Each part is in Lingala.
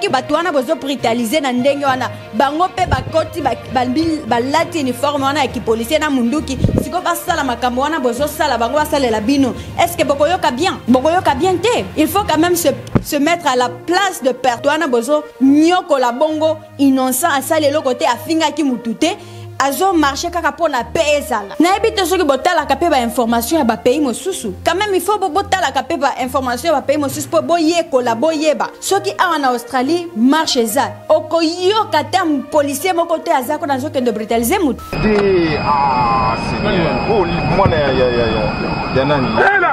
batuana bozo brutaliser na ndenge wana bango pe bakoti balati uniforme wana ya policier na munduki siko basala makambo wana bozo sala bango basalela bino. Est-ce que bokoyoka bien te? Il faut quand même se mettre à la place de pertuana bozo nyoko la bongo innocent asale le côté afinga ki mutute azo marché kaka pona pezala na ebite soki botala ka pe ba information ya ba pays mosusu. Quand même il faut botala ka pe ba information ya ba pays mosusu po boyekola boyeba soki awa na Australie marché za okoyoka te policier moko te azako na zoke de brutaliser mutu Seigneur oh mwana ya nani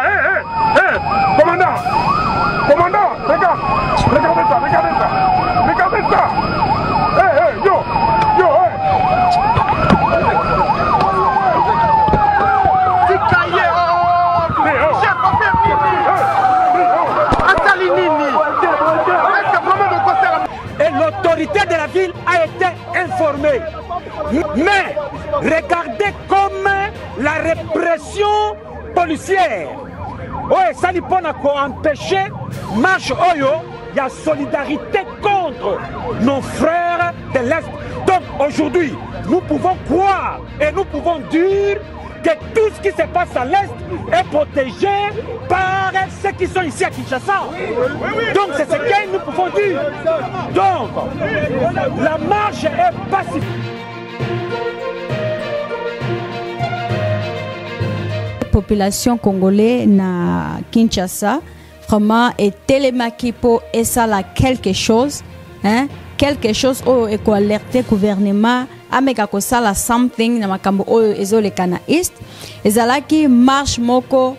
commandant regardez ça yo et l'autorité de la ville a été informée. Mais regardez comme la répression policière ça lui peut empêcher marche oyo il y a solidarité contre nos frères de l'Est. Donc aujourd'hui nous pouvons croire et nous pouvons dire que tout ce qui se passe à l'Est est protégé par ceux qui sont ici à Kinshasa. Donc c'est ce que nous pouvons dire. Donc la marche est pacifique. Population congolaise na Kinshasa vraiment est télémaki pour et ça là quelque chose quelque chose au eko alerter gouvernement ameka ko sala something na makambo oyo ezolekana east ezalaki marche moko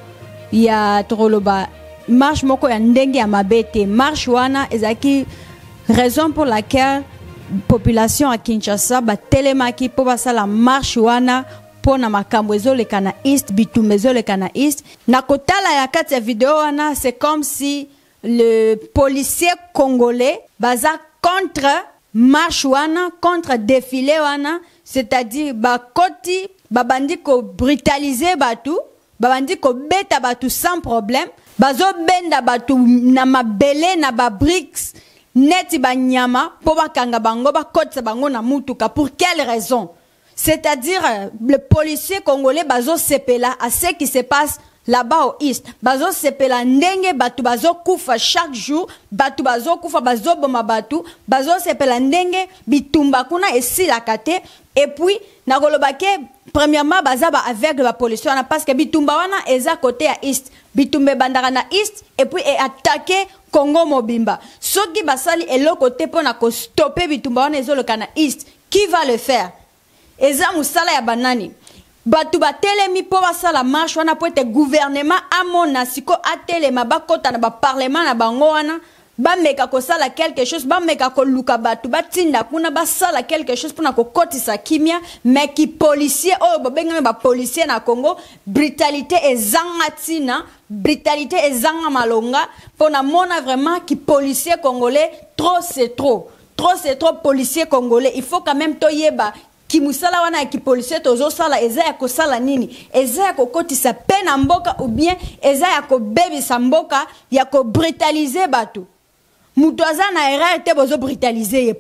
ya troloba marche moko ya ndenge ya mabete marche wana ezalaki raison pour laquelle population à Kinshasa ba télémaki pour basala marche wana pona makambo ezolekana east bitumba ezolekana east na kotala ya kati ya video wana c'est comme si le policier congolais baza contre marche wana contre défilé wana c'est-à-dire bakoti babandi ko brutaliser batu babandi ko beta batu sans problème bazo benda batu na mabele na ba bricks neti banyama po bakanga bango bakotsa bango na mutuka. Pour quelle raison? C'est-à-dire le policier congolais bazo sepela à ce qui se passe là-bas au East. Bazo sepela ndenge batu bazo kufa chaque jour, batu bazo kufa bazo boma batu, bazo sepela ndenge bitumba kuna esi la kate. Et puis na kolobake premièrement baza ba aveugle ba policier wana parce que bitumba wana eza côté à East. Bitumbe bandara na East et puis et attaquer Congo Mobimba. Soki basali eloko te pona ko stopper bitumba wana ezolo kana East. Qui va le faire? Eza musala ya banani batu batelemi po basala marche wana po ete gouvernement amona siko atelema bakota na ba parlement na bango wana bameka kosala quelque chose bameka koluka batu batinda kuna basala quelque chose pona kokotisa kimia mais ki policier oyo bobengami ba policier na Congo brutalité ezanga tina brutalité ezanga malonga pona mona vraiment ki policier congolais trop c'est trop policier congolais. Il faut quand même toyeba ki musala wana ki policier tozo sala eza ya kosala nini eza ya kokotisa pena mboka ou bien eza ya ko bebisa mboka ya ko brutaliser batu mutu aza na erreur te bozo brutaliser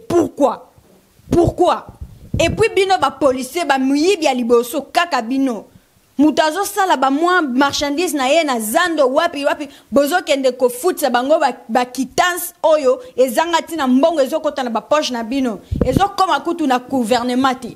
pourquoi et puis bino ba policier ba muyibi ya liboso kaka bino mutu azo sala ba mwa marchandise na ye na zando wapi bozo kende ko futsa bango ba kitans oyo ezanga tina mbongo ezokota na ba poche na bino ezokoma kutu na gouvernement.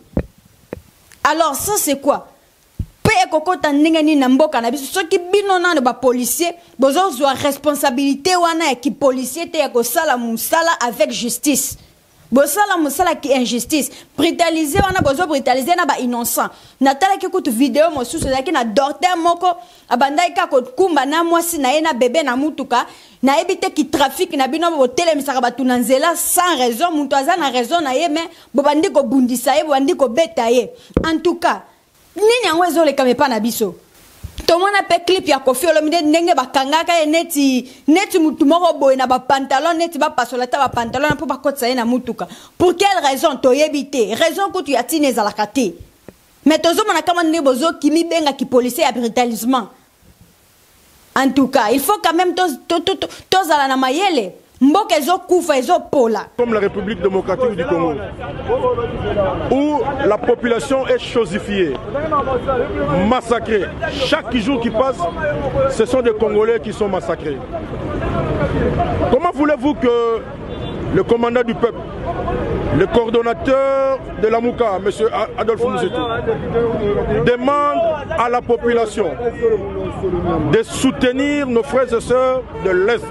Alors ça c'est quoi? Pe ekokota ndenge ni na mboka na biso soki bino na ba policier bozo zwa responsabilité wana ki policier te ko sala musala avec justice. Bosala musala ki injustice brutaliser wana bozo brutaliser na ba innocent natala ki kutu video mosusu zaki na docteur moko abandai ka ko kumba na mwasi na ye na bébé na mutuka na ebite ki trafic na bino bo telemisaka batu na nzela sans raison muntu aza na raison na ye mais bobandi ko bundisa ye bobandi ko beta ye. En tout cas nini yango ezoleka mepa na biso tomona pe clip ya Koffi Olomide ndenge bakangaka ye neti mutu moko boye na ba pantalon neti ba pasola ta ba pantalon pour bakotsa ye na mutuka. Pour quelle raison toyebite raison kutu ya tine za la kate mais tozo mona kama ndenge bozo kimi benga ki policier ya brutalisement. En tout cas il faut quand même tozala na mayele mboka ezo kufa ezo pola. Comme la République démocratique du Congo, où la population est chosifiée, massacrée. Chaque jour qui passe, ce sont des Congolais qui sont massacrés. Comment voulez-vous que le commandant du peuple, le coordonnateur de la Mouka, M. Adolphe Mouzetou, demande à la population de soutenir nos frères et sœurs de l'Est?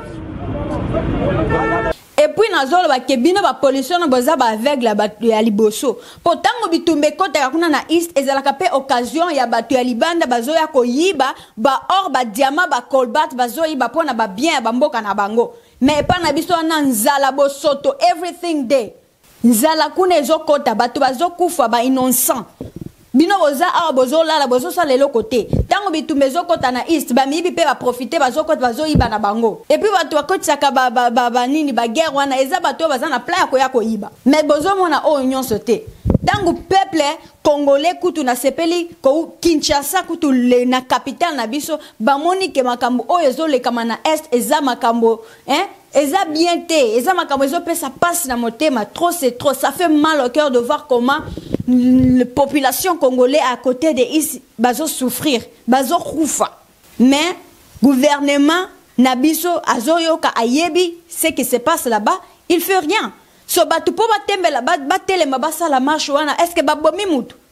Et puis nazolo ba kebino ba pollution na boza ba aveugle ya liboso. Potango bitumbe kota ya kuna na east ezalaka pe occasion ya batu ya libanda bazo ya koyiba ba or ba diamant ba colbert bazo yiba pona ba bien ba mboka na bango. Mais pa na biso na nzala bosoto everything day. Nzala kuna ezokota batu bazo kufa ba innocent. Bino boza awa bozo lala bozo sa lelo côté. Tango bitumbe zokota na east ba mibi pe ba profiter bazokota bazo yiba na bango. Et puis batu bakotisaka ba nini ba guerre wana eza batu baza na plan ya ko yiba. Mais bozo mona o union sote. Tango peuple congolais kutu na sepeli ko Kinshasa kutu le na capitale na biso ba moni ke makambo o ezo le kama na est eza makambo eza bien te eza makambo ezo pe ça passe na motema trop c'est trop ça fait mal au cœur de voir comment la population congolaise à côté de ici bazo souffrir bazo kufa mais gouvernement nabiso azoyoka ayebi ce qui se passe là-bas il fait rien so batu po batembela batelema basala marche wana est-ce que babomi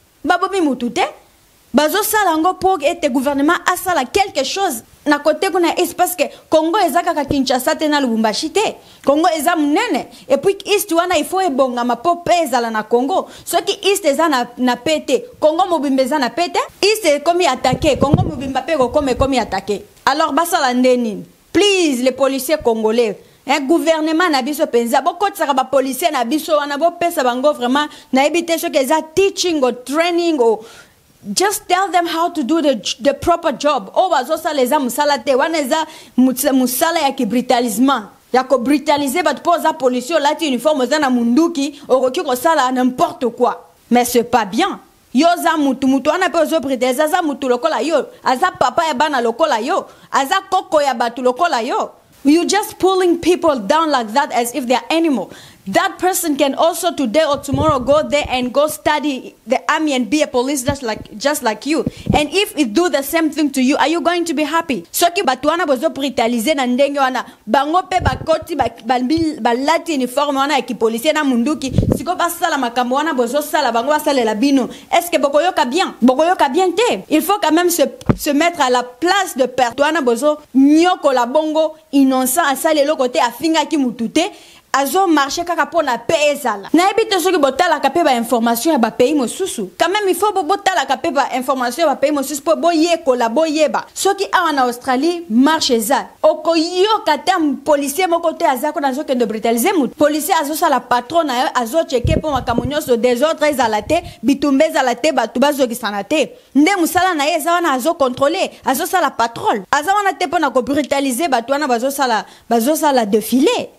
mutu te bazo sala ngo pour que gouvernement asala quelque chose na côté kuna est parce que Congo ezaka ka Kinshasa te na Lubumbashi te Congo eza munene et puis east wana il faut ebonga mapope ezala na Congo ce qui east eza na pete Congo mobimba eza na pete east comme attaquer Congo mobimba pe comme attaquer alors basala ndeni please les policiers congolais un gouvernement na biso penza boko tsaka ba policiers na biso wana bo pesa bango vraiment na ebite ce que eza teaching or training or just tell them how to do the proper job. Oh, bazosa leza musala te. Waneza musala ya kibrutalisme. Ya ko brutaliser bat posa pollution lati uniforme za munduki oroki ko sala n'importe quoi. Mais c'est pas bien. Yo za mutu ana pe zo brutaliser za mutu lokola yo. Aza papa ya bana lokola yo. Aza koko ya batu lokola yo. You just pulling people down like that as if they're animal. That person can also today or tomorrow go there and go study the army and be a police just like you. And if it do the same thing to you, are you going to be happy? Soki batuana bozo brutaliser na ndenge wana bango pe bakoti balati uniforme wana ya kipolisi na munduki siko basala makambo wana bozo sala bango basala la bino. Est-ce que bokoyoka bien? Bokoyoka bien te. Il faut quand même se mettre à la place de pertuana bozo nyoko la bongo innocent asale lo côté afinga ki mutute. Azo marché kaka pona pezala. Na ebite soki botala ka pe ba information ya ba pays mosusu. Quand même il faut botala ka pe ba information ya ba pays mosusu po boye kola boyeba. Soki awa na Australie marche za. Okoyo katam policier moko te azako na zoke de brutaliser mut. Policier azo sala patron na azo checker po makamonyo so désordre ezalate bitumbe ezalate batu bazoki sanate. Nde musala na ye za wana azo contrôler, azo sala patrol. Azo wana te pona ko brutaliser batu wana bazo sala défilé.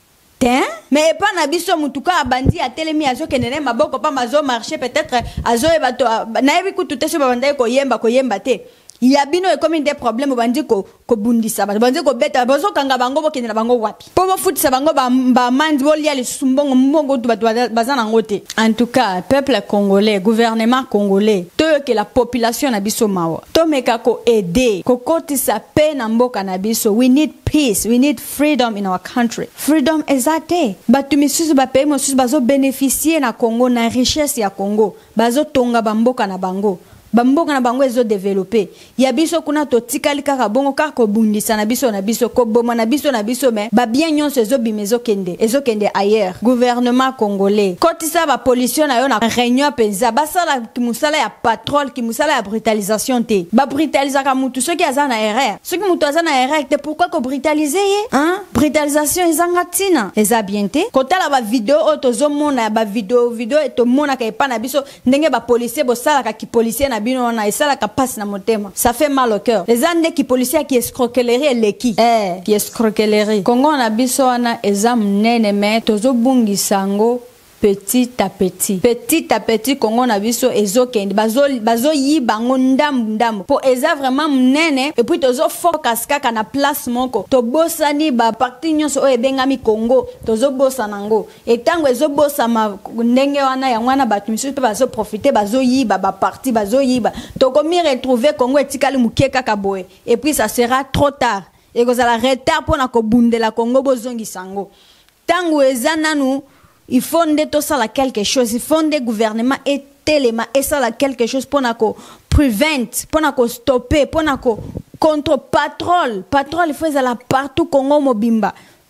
Mais pas na biso mutuka abandi a telemi azo kenene maboko pa mazo marché peut-être azo e bato na yebi kutu te so babanda ko yemba te ya bino e comme des problèmes bandi ko bundisa bandi ko beta bazo kanga bango bokende na bango wapi po bo futisa bango ba mandi bolia le sumbongo mbongo tu bato bazana ngote. En tout cas peuple congolais gouvernement congolais to que la population na biso mawa to meka ko aider ko kotisa pe na mboka na biso. We need peace, we need freedom in our country. Freedom ezate batu misusu ba pe mosusu bazo bénéficier na Congo na richesse ya Congo bazo tonga bamboka na bango bamboka na bango ezo développer ya biso kuna to tikali kaka bongo kaka bundisa na biso ko boma na biso me ba bien nyonso ezo bimezo kende ailleurs. Gouvernement congolais kotisa ba pollution na yo na réunion penza basala kimusala ya patrol kimusala ya brutalisation te ba brutaliser ka mutu soki azana erreur soki mutu azana erreur te pourquoi ko brutaliser hein brutalisation ezanga tina eza bien te kotala ba vidéo otozo mona ba vidéo eto mona ka epa na biso ndenge ba policier bo sala ka ki policier na bino na esala ka passe na motema ça fait mal au cœur. Les ande qui policiers qui escroquerie leki qui escroquerie Congo na biso wana exam nene me tozo bungi sango petit à petit Congo na biso ezokende bazo yiba ndambu po eza vraiment munene et puis tozo focus kaka na place moko to bosani ba parti nyonso o ebengami Congo tozo bosana ngo etango ezobosa ma ndenge wana ya mwana batu misu pe bazo profiter bazo yiba ba parti bazo yiba to komi retrouver Congo etikali mukeka kaboye et puis ça sera trop tard et kozala retard pona ko bundela Congo bozongi sango tango ezananu il faut nde to sala quelque chose il faut nde gouvernement et telema et sala quelque chose pona ko prevent pona ko stopper pona ko contre patrol il faut ezala partout Congo mobimba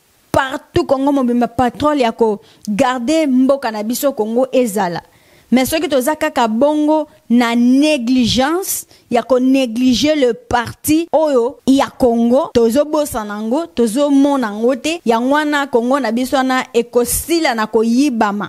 patrol ya ko garder mboka na biso Congo ezala mais ce qui toza kaka bongo na négligence ya ko négliger le parti oyo ya Congo tozo bosanango tozo monango te ya ngwana Congo na biso na ekosila na ko yibama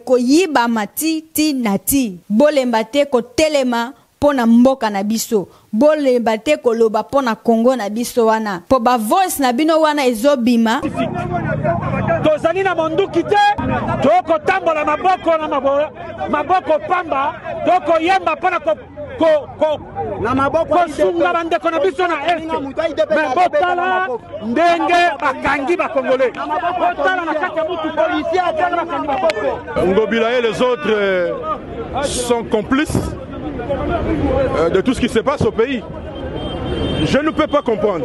ti nati bolemba te ko telema pona mboka na biso bolemba te ko loba pona Congo na biso wana po ba voice na bino wana ezobima tozali na monduki te toko tambola maboko pamba toko yemba pona na maboko sunga bandeko na biso na este mais botala ndenge bakangi bakongolais botala na kati ya mutu policier atala bakangi bakoko Ngobila et les autres sont complices de tout ce qui se passe au pays. Je ne peux pas comprendre.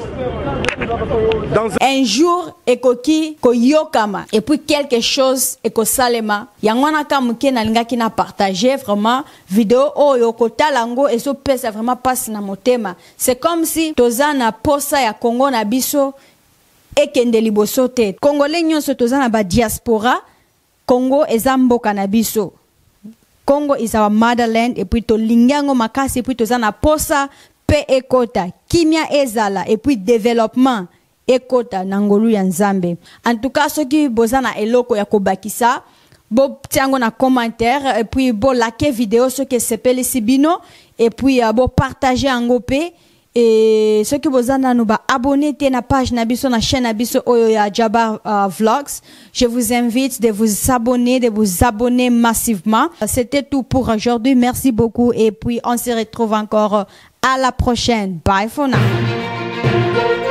Un jour, ekoki koyokama et puis quelque chose ekosalema. Yangwana kamuke na linga kina partager vraiment vidéo oyo kotalango et so pesa vraiment passe na motema. C'est comme si tozana posa ya Congo na biso ekende liboso te. Congolais nyonso tozana ba diaspora Congo ezamboka na biso. Congo is our motherland et puis to lingango makasi et puis tozana posa pe ekota kimia ezala et puis développement ekota nangolu ya Nzambe. En tout cas soki bozana eloko ya kobakisa bo tiango na commentaire et puis bo like vidéo soki sepeli sibino et puis bo partager angopé et ceux vous en nous abonner à la page nabiso na chaîne nabiso oyo ya Jabar Vlogs. Je vous invite de vous abonner massivement. C'était tout pour aujourd'hui. Merci beaucoup et puis on se retrouve encore à la prochaine. Bye for now.